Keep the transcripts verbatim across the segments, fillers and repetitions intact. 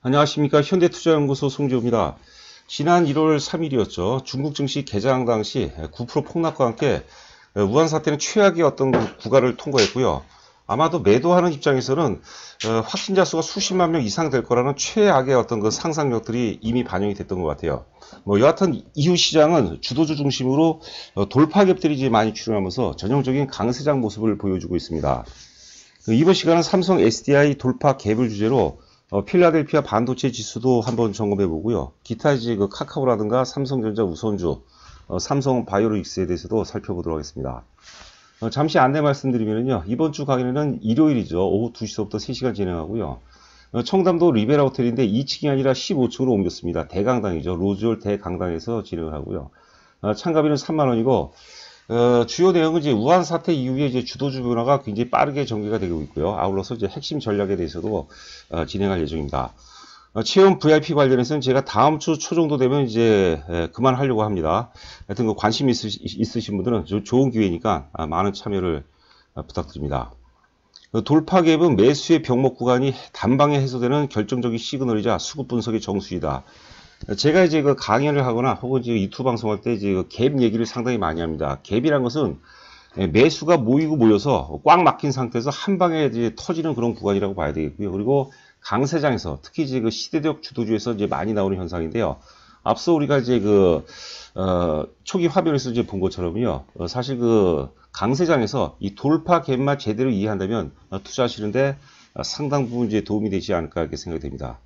안녕하십니까. 현대투자연구소 송지호입니다. 지난 일월 삼일이었죠. 중국 증시 개장 당시 구 퍼센트 폭락과 함께 우한 사태는 최악의 어떤 구간을 통과했고요. 아마도 매도하는 입장에서는 확진자 수가 수십만 명 이상 될 거라는 최악의 어떤 그 상상력들이 이미 반영이 됐던 것 같아요. 뭐 여하튼 이후 시장은 주도주 중심으로 돌파갭들이 이제 많이 출현하면서 전형적인 강세장 모습을 보여주고 있습니다. 이번 시간은 삼성 에스디아이 돌파 갭을 주제로 어, 필라델피아 반도체 지수도 한번 점검해 보고요. 기타 이제 그 카카오라든가 삼성전자 우선주, 어, 삼성 바이오로직스에 대해서도 살펴보도록 하겠습니다. 어, 잠시 안내 말씀드리면요. 이번 주 강의는 일요일이죠. 오후 두 시서부터 세 시간 진행하고요. 어, 청담도 리베라 호텔인데 이 층이 아니라 십오 층으로 옮겼습니다. 대강당이죠. 로즈홀 대강당에서 진행을 하고요. 어, 참가비는 삼만 원이고, 어, 주요 내용은 이제 우한 사태 이후에 이제 주도주 변화가 굉장히 빠르게 전개가 되고 있고요. 아울러서 이제 핵심 전략에 대해서도 어, 진행할 예정입니다. 어, 체험 브이아이피 관련해서는 제가 다음 주 초 정도 되면 이제 에, 그만하려고 합니다. 하여튼 그 관심 있으, 있으신 분들은 조, 좋은 기회니까 아, 많은 참여를 어, 부탁드립니다. 그 돌파갭은 매수의 병목 구간이 단방에 해소되는 결정적인 시그널이자 수급 분석의 정수이다. 제가 이제 그 강연을 하거나 혹은 이제 유튜브 방송할 때 이제 그 갭 얘기를 상당히 많이 합니다. 갭이란 것은 매수가 모이고 모여서 꽉 막힌 상태에서 한 방에 이제 터지는 그런 구간이라고 봐야 되겠고요. 그리고 강세장에서 특히 이제 그 시대적 주도주에서 이제 많이 나오는 현상인데요. 앞서 우리가 이제 그, 어, 초기 화면에서 이제 본 것처럼요. 어, 사실 그 강세장에서 이 돌파 갭만 제대로 이해한다면 어, 투자하시는데 어, 상당 부분 이제 도움이 되지 않을까 이렇게 생각이 됩니다.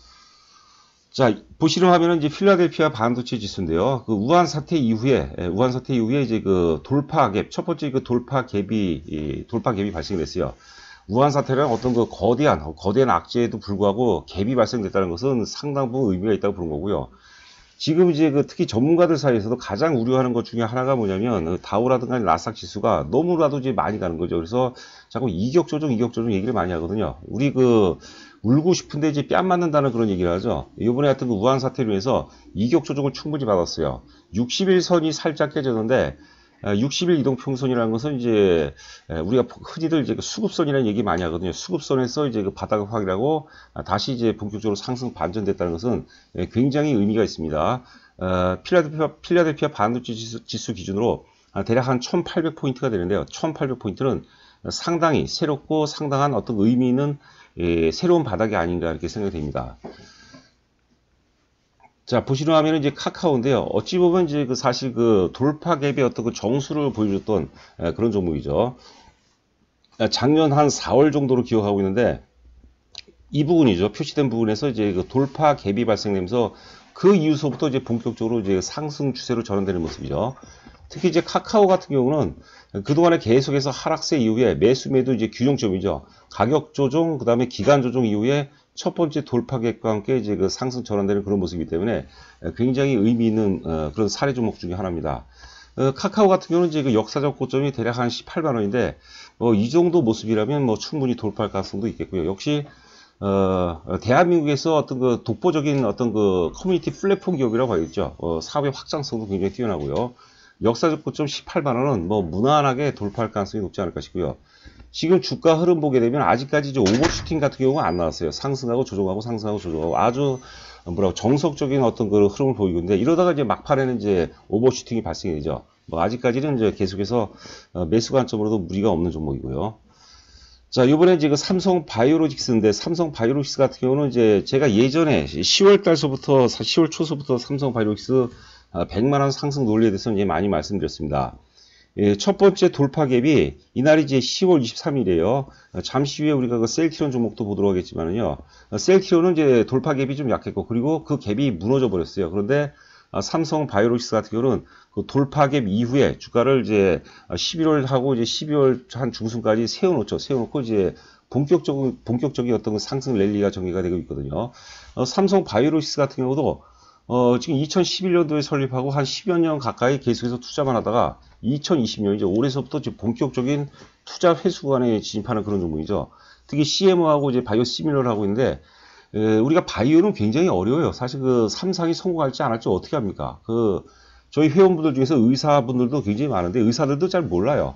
자, 보시는 화면은 이제 필라델피아 반도체 지수인데요. 그 우한 사태 이후에, 우한 사태 이후에 이제 그 돌파 갭, 첫 번째 그 돌파 갭이, 돌파 갭이 발생됐어요. 우한 사태는 어떤 그 거대한, 거대한 악재에도 불구하고 갭이 발생됐다는 것은 상당 부분 의미가 있다고 보는 거고요. 지금 이제 그 특히 전문가들 사이에서도 가장 우려하는 것 중에 하나가 뭐냐면 다우라든가 나스닥 지수가 너무나도 이제 많이 가는 거죠. 그래서 자꾸 이격 조정, 이격 조정 얘기를 많이 하거든요. 우리 그 울고 싶은데 이제 뺨 맞는다는 그런 얘기를 하죠. 이번에 하여튼 그 우한 사태로 인해서 이격 조정을 충분히 받았어요. 육십 일 선이 살짝 깨졌는데 육십 일 이동평선이라는 것은 이제 우리가 흔히들 이제 수급선이라는 얘기 많이 하거든요. 수급선에서 이제 그 바닥을 확인하고 다시 이제 본격적으로 상승 반전됐다는 것은 굉장히 의미가 있습니다. 필라델피아, 필라델피아 반도체 지수, 지수 기준으로 대략 한 천팔백 포인트가 되는데요. 천팔백 포인트는 상당히 새롭고 상당한 어떤 의미 있는 예, 새로운 바닥이 아닌가 이렇게 생각이 됩니다. 자, 보시는 화면은 이제 카카오인데요. 어찌 보면 이제 그 사실 그 돌파 갭의 어떤 그 정수를 보여줬던 에, 그런 종목이죠. 작년 한 사월 정도로 기억하고 있는데 이 부분이죠. 표시된 부분에서 이제 그 돌파 갭이 발생되면서 그 이후서부터 이제 본격적으로 이제 상승 추세로 전환되는 모습이죠. 특히 이제 카카오 같은 경우는 그동안에 계속해서 하락세 이후에 매수 매도 이제 균형점이죠. 가격 조정, 그 다음에 기간 조정 이후에 첫 번째 돌파 갭과 함께 이제 그 상승 전환되는 그런 모습이기 때문에 굉장히 의미 있는 그런 사례 종목 중에 하나입니다. 카카오 같은 경우는 이제 그 역사적 고점이 대략 한 십팔만 원인데 뭐 이 정도 모습이라면 뭐 충분히 돌파할 가능성도 있겠고요. 역시 어, 대한민국에서 어떤 그 독보적인 어떤 그 커뮤니티 플랫폼 기업이라고 봐야겠죠. 어, 사업의 확장성도 굉장히 뛰어나고요. 역사적 고점 십팔만 원은 뭐 무난하게 돌파할 가능성이 높지 않을까 싶고요. 지금 주가 흐름 보게 되면 아직까지 이제 오버슈팅 같은 경우가 안 나왔어요. 상승하고 조정하고 상승하고 조정하고 아주 뭐라고 정석적인 어떤 그 흐름을 보이고 있는데 이러다가 이제 막판에는 이제 오버슈팅이 발생이 되죠. 뭐 아직까지는 이제 계속해서 매수 관점으로도 무리가 없는 종목이고요. 자, 요번에 이제 그 삼성 바이오로직스인데 삼성 바이오로직스 같은 경우는 이제 제가 예전에 시월 달서부터 시월 초서부터 삼성 바이오로직스 백만 원 상승 논리에 대해서 이제 많이 말씀드렸습니다. 예, 첫 번째 돌파 갭이 이날이 이제 시월 이십삼일이에요. 잠시 후에 우리가 그 셀트리온 종목도 보도록 하겠지만은요. 셀트리온은 이제 돌파 갭이 좀 약했고 그리고 그 갭이 무너져 버렸어요. 그런데 삼성 바이오로직스 같은 경우는 그 돌파 갭 이후에 주가를 이제 십일월 하고 이제 십이월 한 중순까지 세워놓죠. 세워놓고 이제 본격적인 본격적인 어떤 상승 랠리가 전개가 되고 있거든요. 어, 삼성 바이오로직스 같은 경우도 어, 지금 이천십일 년도에 설립하고 한 십여 년 가까이 계속해서 투자만 하다가 이천이십 년 이제 올해서부터 이제 본격적인 투자 회수 구간에 진입하는 그런 종목이죠. 특히 씨엠오하고 이제 바이오 시밀러를 하고 있는데 에, 우리가 바이오는 굉장히 어려워요. 사실 그 삼상이 성공할지 안 할지 어떻게 합니까? 그 저희 회원분들 중에서 의사분들도 굉장히 많은데 의사들도 잘 몰라요.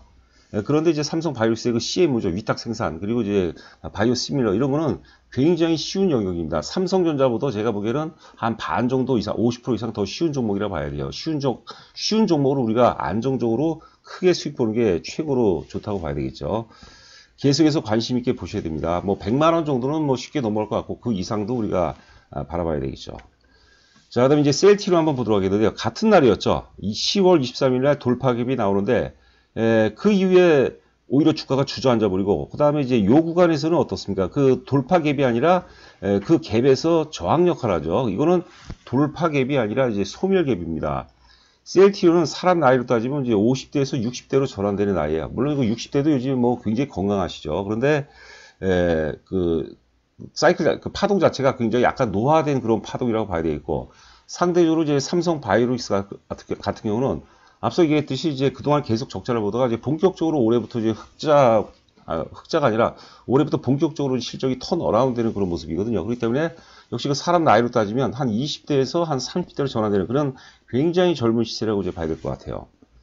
예, 그런데 이제 삼성 바이오로스의 그 씨엠오죠. 위탁 생산, 그리고 이제 바이오 시밀러, 이런 거는 굉장히 쉬운 영역입니다. 삼성전자보다 제가 보기에는 한 반 정도 이상, 오십 퍼센트 이상 더 쉬운 종목이라 봐야 돼요. 쉬운 종, 쉬운 종목으로 우리가 안정적으로 크게 수익 보는 게 최고로 좋다고 봐야 되겠죠. 계속해서 관심 있게 보셔야 됩니다. 뭐 백만 원 정도는 뭐 쉽게 넘어갈 것 같고, 그 이상도 우리가 바라봐야 되겠죠. 자, 그다음에 이제 셀티로 한번 보도록 하겠는데요. 같은 날이었죠. 시월 이십삼일 날 돌파갭이 나오는데, 에, 그 이후에 오히려 주가가 주저앉아 버리고, 그 다음에 이제 요 구간에서는 어떻습니까? 그 돌파갭이 아니라 에, 그 갭에서 저항 역할을 하죠. 이거는 돌파갭이 아니라 이제 소멸갭입니다. 셀티오는 사람 나이로 따지면 이제 오십 대에서 육십 대로 전환되는 나이예요. 물론 이거 육십 대도 요즘 뭐 굉장히 건강하시죠. 그런데 에, 그 사이클, 그 파동 자체가 굉장히 약간 노화된 그런 파동이라고 봐야 되겠고, 상대적으로 이제 삼성 바이오로직스 같은 경우는 앞서 얘기했듯이 이제 그동안 계속 적자를 보다가 이제 본격적으로 올해부터 이제 흑자, 아, 흑자가 아니라 올해부터 본격적으로 실적이 턴 어라운드 되는 그런 모습이거든요. 그렇기 때문에 역시 그 사람 나이로 따지면 한 이십 대에서 한 삼십 대로 전환되는 그런 굉장히 젊은 시세라고 이제 봐야 될 것 같아요.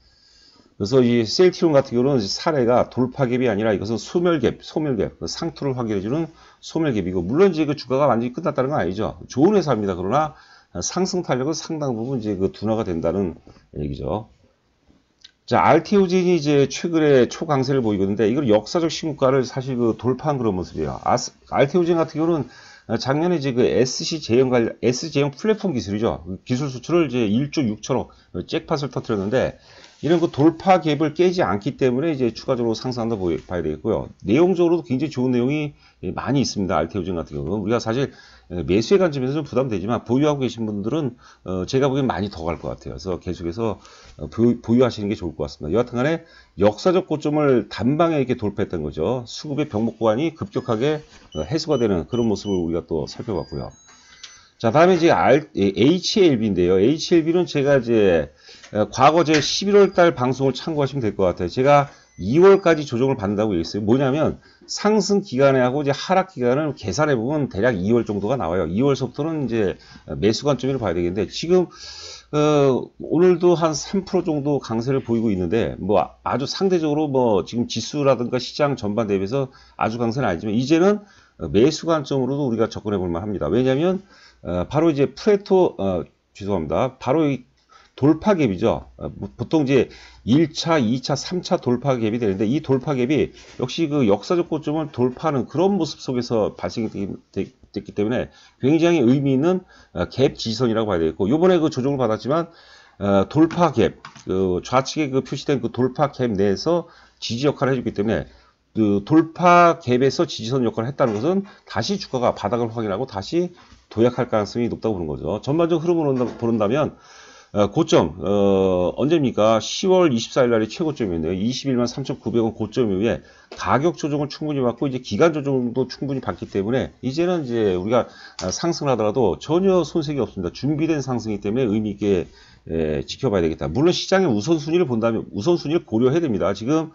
그래서 이 셀티론 같은 경우는 사례가 돌파갭이 아니라 이것은 소멸갭, 소멸갭, 상투를 확인해주는 소멸갭이고, 물론 이제 그 주가가 완전히 끝났다는 건 아니죠. 좋은 회사입니다. 그러나 상승 탄력은 상당 부분 이제 그 둔화가 된다는 얘기죠. 자, 알테오젠이 이제 최근에 초강세를 보이고 있는데, 이걸 역사적 신고가를 사실 그 돌파한 그런 모습이에요. 아스, 알테오젠 같은 경우는 작년에 이제 그 에스씨 제형 관련, 에스씨 제형 플랫폼 기술이죠. 기술 수출을 이제 일조 육천억 잭팟을 터뜨렸는데, 이런 그 돌파 갭을 깨지 않기 때문에 이제 추가적으로 상승한다 봐야 되겠고요. 내용적으로도 굉장히 좋은 내용이 많이 있습니다. 알테오젠 같은 경우는. 우리가 사실 매수의 관점에서 좀 부담되지만 보유하고 계신 분들은 어 제가 보기엔 많이 더 갈 것 같아요. 그래서 계속해서 보유하시는 게 좋을 것 같습니다. 여하튼 간에 역사적 고점을 단방에 이렇게 돌파했던 거죠. 수급의 병목 구간이 급격하게 해소가 되는 그런 모습을 우리가 또 살펴봤고요. 자, 다음에 이제 에이치엘비인데요. 에이치엘비는 제가 이제 과거 제 십일월 달 방송을 참고하시면 될 것 같아요. 제가 이월까지 조정을 받는다고 얘기했어요. 뭐냐면 상승 기간에 하고 이제 하락 기간을 계산해 보면 대략 이월 정도가 나와요. 이월서부터는 이제 매수 관점으로 봐야 되겠는데, 지금 어, 오늘도 한 삼 퍼센트 정도 강세를 보이고 있는데, 뭐 아주 상대적으로 뭐 지금 지수라든가 시장 전반 대비해서 아주 강세는 아니지만, 이제는 매수 관점으로도 우리가 접근해 볼 만합니다. 왜냐하면 어, 바로 이제 프레토 어, 죄송합니다. 바로 이 돌파갭이죠. 어, 보통 이제 일 차, 이 차, 삼 차 돌파갭이 되는데, 이 돌파갭이 역시 그 역사적 고점을 돌파하는 그런 모습 속에서 발생이 되기, 됐기 때문에 굉장히 의미 있는 어, 갭 지지선이라고 봐야 되겠고, 요번에 그 조정을 받았지만 어, 돌파갭, 그 좌측에 그 표시된 그 돌파갭 내에서 지지 역할을 해주기 때문에, 그 돌파 갭에서 지지선 역할을 했다는 것은 다시 주가가 바닥을 확인하고 다시 도약할 가능성이 높다고 보는 거죠. 전반적 흐름을 본다면 어, 고점 어, 언제입니까? 시월 이십사일 날이 최고점이었네요. 이십일만 삼천구백 원 고점 이후에 가격 조정을 충분히 받고 이제 기간 조정도 충분히 받기 때문에, 이제는 이제 우리가 상승을 하더라도 전혀 손색이 없습니다. 준비된 상승이기 때문에 의미 있게 에, 지켜봐야 되겠다. 물론 시장의 우선순위를 본다면 우선순위를 고려해야 됩니다. 지금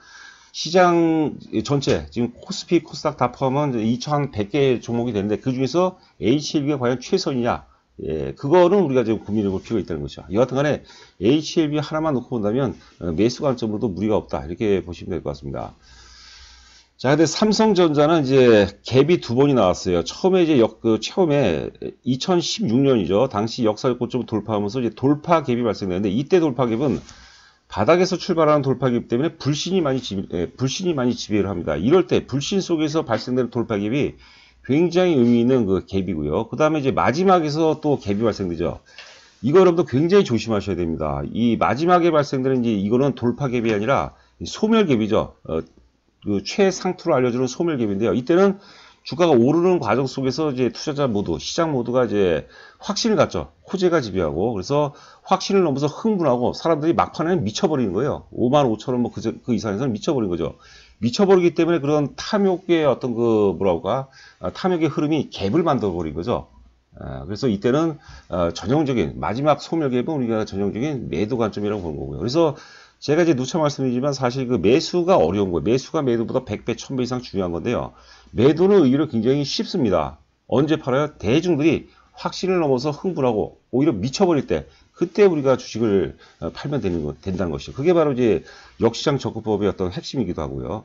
시장 전체, 지금 코스피, 코스닥 다 포함하면 이천백 개 종목이 되는데, 그 중에서 에이치엘비가 과연 최선이냐? 예, 그거는 우리가 지금 고민해 볼 필요가 있다는 거죠. 여하튼 간에 에이치엘비 하나만 놓고 본다면 매수 관점으로도 무리가 없다, 이렇게 보시면 될 것 같습니다. 자, 근데 삼성전자는 이제 갭이 두 번이 나왔어요. 처음에 이제 역, 그, 처음에 이천십육 년이죠. 당시 역사적 고점을 돌파하면서 이제 돌파 갭이 발생되는데, 이때 돌파 갭은 바닥에서 출발하는 돌파갭 때문에 불신이 많이 지, 예, 불신이 많이 지배를 합니다. 이럴 때 불신 속에서 발생되는 돌파갭이 굉장히 의미 있는 그 갭이고요. 그 다음에 이제 마지막에서 또 갭이 발생되죠. 이거 여러분도 굉장히 조심하셔야 됩니다. 이 마지막에 발생되는 이제 이거는 돌파갭이 아니라 소멸갭이죠. 어, 그 최상투로 알려주는 소멸갭인데요. 이때는 주가가 오르는 과정 속에서 이제 투자자 모두, 시장 모두가 이제 확신을 갖죠. 호재가 지배하고, 그래서 확신을 넘어서 흥분하고 사람들이 막판에 미쳐버리는 거예요. 오만 오천 원 뭐 그, 그 이상에서는 미쳐버린 거죠. 미쳐버리기 때문에 그런 탐욕의 어떤 그 뭐라고 할까, 탐욕의 흐름이 갭을 만들어버린 거죠. 그래서 이때는 전형적인 마지막 소멸갭은 우리가 전형적인 매도 관점이라고 보는 거고요. 그래서 제가 이제 누차 말씀드리지만 사실 그 매수가 어려운 거예요. 매수가 매도보다 백 배, 천 배 이상 중요한 건데요. 매도는 오히려 굉장히 쉽습니다. 언제 팔아요? 대중들이 확신을 넘어서 흥분하고 오히려 미쳐버릴 때, 그때 우리가 주식을 팔면 되는 거, 된다는 것이죠. 그게 바로 이제 역시장 접근법의 어떤 핵심이기도 하고요.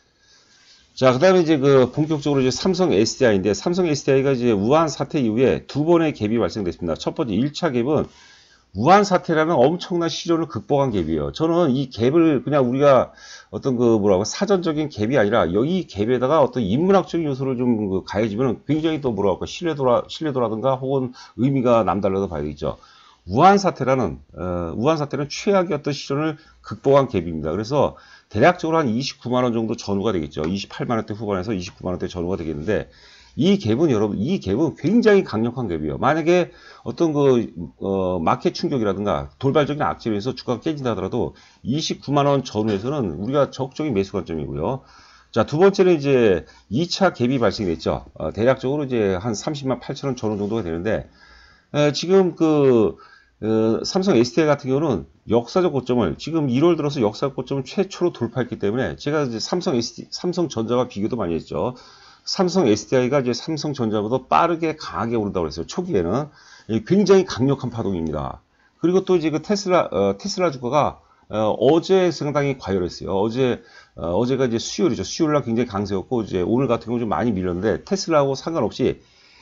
자, 그 다음에 이제 그 본격적으로 이제 삼성 에스디아이인데, 삼성 에스디아이가 이제 우한 사태 이후에 두 번의 갭이 발생됐습니다. 첫 번째 일 차 갭은 우한 사태라는 엄청난 시련을 극복한 갭이에요. 저는 이 갭을 그냥 우리가 어떤 그 뭐라고 사전적인 갭이 아니라 여기 갭에다가 어떤 인문학적인 요소를 좀 그 가해지면 굉장히 또 뭐라고 신뢰도라, 신뢰도라든가 혹은 의미가 남달라도 봐야겠죠. 우한 사태라는, 어, 우한 사태는 최악의 어떤 시련을 극복한 갭입니다. 그래서 대략적으로 한 이십구만 원 정도 전후가 되겠죠. 이십팔만 원대 후반에서 이십구만 원대 전후가 되겠는데, 이 갭은 여러분, 이 갭은 굉장히 강력한 갭이에요. 만약에 어떤 그, 어, 마켓 충격이라든가 돌발적인 악재로 해서 주가가 깨진다 하더라도 이십구만 원 전후에서는 우리가 적극적인 매수 관점이고요. 자, 두 번째는 이제 이 차 갭이 발생됐죠. 어, 대략적으로 이제 한 삼십만 팔천 원 전후 정도가 되는데, 에, 지금 그, 어, 삼성 에스디아이 같은 경우는 역사적 고점을 지금 일월 들어서 역사적 고점을 최초로 돌파했기 때문에 제가 이제 삼성 에스디, 삼성전자와 비교도 많이 했죠. 삼성 에스디아이가 이제 삼성전자보다 빠르게 강하게 오른다고 했어요. 초기에는 굉장히 강력한 파동입니다. 그리고 또 이제 그 테슬라 어, 테슬라 주가가 어, 어제 상당히 과열했어요. 어제 어, 어제가 이제 수요일이죠. 수요일날 굉장히 강세였고 이제 오늘 같은 경우 좀 많이 밀렸는데 테슬라하고 상관없이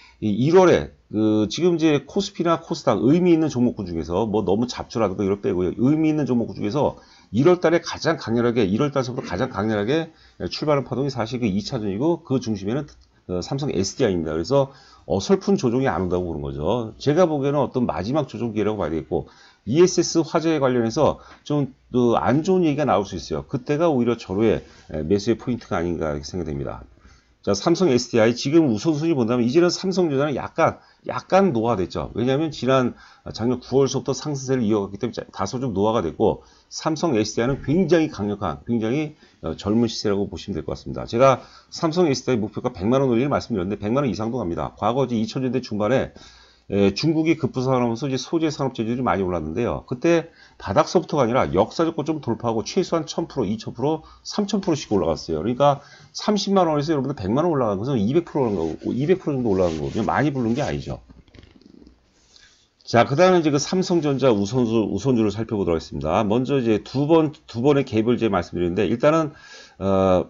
일월에 그 지금 이제 코스피나 코스닥 의미 있는 종목군 중에서 뭐 너무 잡주라든가 이걸 빼고요. 의미 있는 종목군 중에서 일월 달에 가장 강렬하게 일월 달서부터 가장 강렬하게 출발한 파동이 사실 그 이 차전이고 그 중심에는 삼성 에스디아이입니다. 그래서 어설픈 조정이 안 온다고 보는 거죠. 제가 보기에는 어떤 마지막 조정기라고 봐야 되겠고 이에스에스 화재에 관련해서 좀 안 좋은 얘기가 나올 수 있어요. 그때가 오히려 절호의 매수의 포인트가 아닌가 이렇게 생각됩니다. 자, 삼성 에스디아이 지금 우선순위 본다면 이제는 삼성전자는 약간 약간 노화가 됐죠. 왜냐하면 지난 작년 구월서부터 상승세를 이어갔기 때문에 다소 좀 노화가 됐고 삼성 에스디아이는 굉장히 강력한 굉장히 젊은 시세라고 보시면 될 것 같습니다. 제가 삼성 에스디아이 목표가 백만 원 올리를 말씀드렸는데 백만 원 이상도 갑니다. 과거 이제 이천 년대 중반에 에, 중국이 급부상하면서 이제 소재 산업 재질이 많이 올랐는데요. 그때 바닥서부터가 아니라 역사적 고점 돌파하고 최소한 천 퍼센트, 이천 퍼센트, 삼천 퍼센트씩 올라갔어요. 그러니까 삼십만 원에서 여러분들 백만 원 올라간 것은 이백 퍼센트 올라간 거고, 이백 퍼센트 정도 올라간 거거든요. 많이 부른 게 아니죠. 자, 그 다음에 이제 그 삼성전자 우선주, 우선주를 살펴보도록 하겠습니다. 먼저 이제 두 번, 두 번의 갭을 이제 말씀드리는데, 일단은, 어,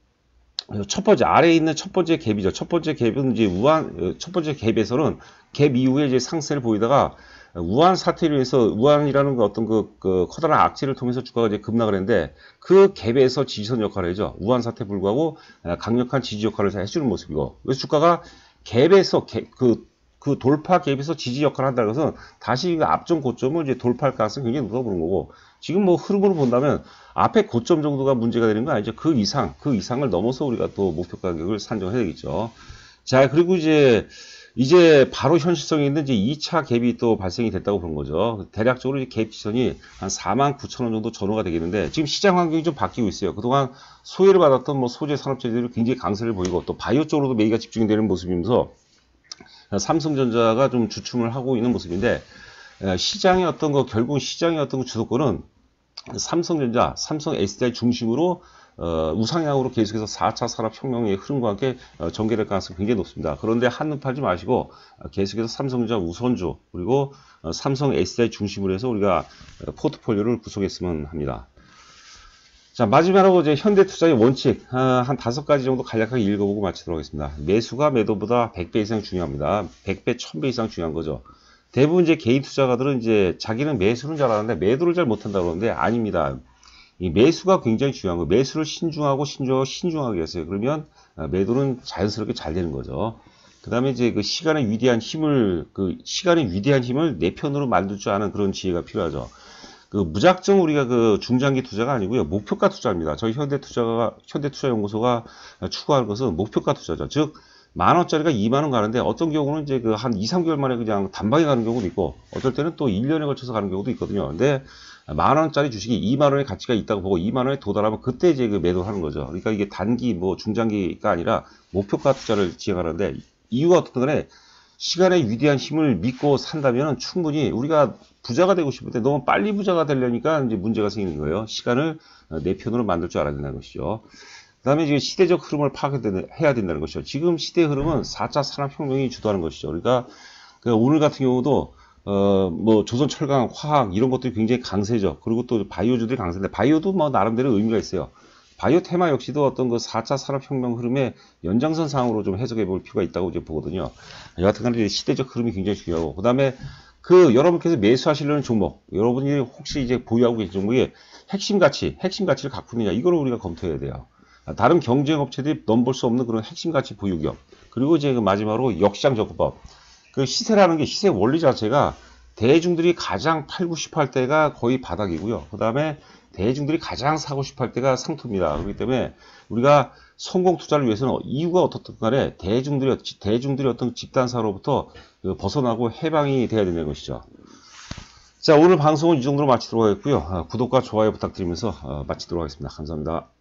첫 번째, 아래에 있는 첫 번째 갭이죠. 첫 번째 갭은 이제 우한, 첫 번째 갭에서는 갭 이후에 이제 상승을 보이다가 우한 사태로 해서 우한이라는 그 어떤 그, 그 커다란 악재를 통해서 주가가 이제 급락을 했는데 그 갭에서 지지선 역할을 해죠. 우한 사태 불구하고 강력한 지지 역할을 해주는 모습이고. 그래서 주가가 갭에서, 갭, 그, 그 돌파 갭에서 지지 역할을 한다는 것은 다시 그 앞전 고점을 이제 돌파할 가능성이 굉장히 높아 보는 거고. 지금 뭐 흐름으로 본다면 앞에 고점 정도가 문제가 되는 건 아니죠. 그 이상, 그 이상을 넘어서 우리가 또 목표 가격을 산정해야 되겠죠. 자, 그리고 이제, 이제 바로 현실성이 있는 이제 이 차 갭이 또 발생이 됐다고 보는 거죠. 대략적으로 이제 갭 지선이 한 사만 구천 원 정도 전후가 되겠는데 지금 시장 환경이 좀 바뀌고 있어요. 그동안 소외를 받았던 뭐 소재 산업재들이 굉장히 강세를 보이고 또 바이오 쪽으로도 매기가 집중이 되는 모습이면서 삼성전자가 좀 주춤을 하고 있는 모습인데 시장의 어떤 거 결국 시장의 어떤 그 주도권은 삼성전자, 삼성 에스디아이 중심으로 어, 우상향으로 계속해서 사 차 산업혁명의 흐름과 함께 어, 전개될 가능성이 굉장히 높습니다. 그런데 한눈 팔지 마시고 어, 계속해서 삼성전자 우선주 그리고 어, 삼성 에스디아이 중심으로 해서 우리가 어, 포트폴리오를 구성했으면 합니다. 자, 마지막으로 이제 현대투자의 원칙 어, 한 다섯 가지 정도 간략하게 읽어보고 마치도록 하겠습니다. 매수가 매도보다 백 배 이상 중요합니다. 백 배, 천 배 이상 중요한 거죠. 대부분 이제 개인 투자가들은 이제 자기는 매수는 잘하는데 매도를 잘 못한다고 그러는데 아닙니다. 이 매수가 굉장히 중요한 거예요. 매수를 신중하고 신중하고 신중하게 했어요. 그러면 매도는 자연스럽게 잘 되는 거죠. 그 다음에 이제 그 시간의 위대한 힘을, 그 시간의 위대한 힘을 내 편으로 만들 줄 아는 그런 지혜가 필요하죠. 그 무작정 우리가 그 중장기 투자가 아니고요. 목표가 투자입니다. 저희 현대투자가, 현대투자연구소가 추구하는 것은 목표가 투자죠. 즉, 만 원짜리가 이만 원 가는데 어떤 경우는 이제 그 한 이, 삼 개월 만에 그냥 단방에 가는 경우도 있고 어떨 때는 또 일 년에 걸쳐서 가는 경우도 있거든요. 근데 만 원짜리 주식이 이만 원의 가치가 있다고 보고 이만 원에 도달하면 그때 이제 그 매도를 하는 거죠. 그러니까 이게 단기 뭐 중장기가 아니라 목표가 투자를 지향하는데 이유가 어떻든 간에 시간의 위대한 힘을 믿고 산다면 충분히 우리가 부자가 되고 싶을 때 너무 빨리 부자가 되려니까 이제 문제가 생기는 거예요. 시간을 내 편으로 만들 줄 알아야 된다는 것이죠. 그 다음에 지금 시대적 흐름을 파악해야 된다는 것이죠. 지금 시대 흐름은 사 차 산업혁명이 주도하는 것이죠. 그러니까 오늘 같은 경우도 어, 뭐, 조선 철강, 화학, 이런 것들이 굉장히 강세죠. 그리고 또 바이오주들이 강세인데, 바이오도 뭐, 나름대로 의미가 있어요. 바이오 테마 역시도 어떤 그 사 차 산업혁명 흐름의 연장선상으로 좀 해석해 볼 필요가 있다고 이제 보거든요. 여하튼간에 시대적 흐름이 굉장히 중요하고, 그 다음에 그 여러분께서 매수하시려는 종목, 여러분이 혹시 이제 보유하고 계신 종목의 핵심 가치, 핵심 가치를 갖고 있느냐, 이거를 우리가 검토해야 돼요. 다른 경쟁 업체들이 넘볼 수 없는 그런 핵심 가치 보유 기업. 그리고 이제 그 마지막으로 역시장 접근법. 그 시세라는 게 시세 원리 자체가 대중들이 가장 팔고 싶어 할 때가 거의 바닥이고요. 그 다음에 대중들이 가장 사고 싶어 할 때가 상투입니다. 그렇기 때문에 우리가 성공 투자를 위해서는 이유가 어떻든 간에 대중들이, 대중들이 어떤 집단사로부터 그 벗어나고 해방이 돼야 되는 것이죠. 자, 오늘 방송은 이 정도로 마치도록 하겠고요. 구독과 좋아요 부탁드리면서 마치도록 하겠습니다. 감사합니다.